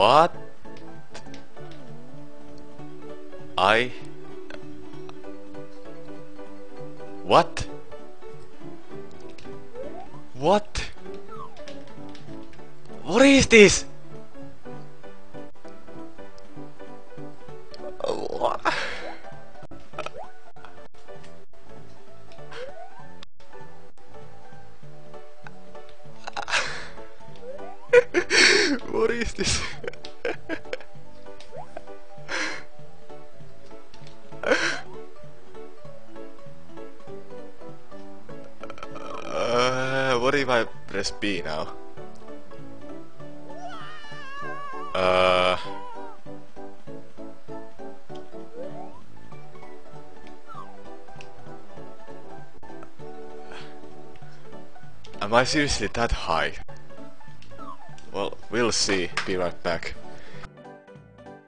What? What? What? What is this? What? What is this? What if I press B now? Am I seriously that high? Well, we'll see. Be right back.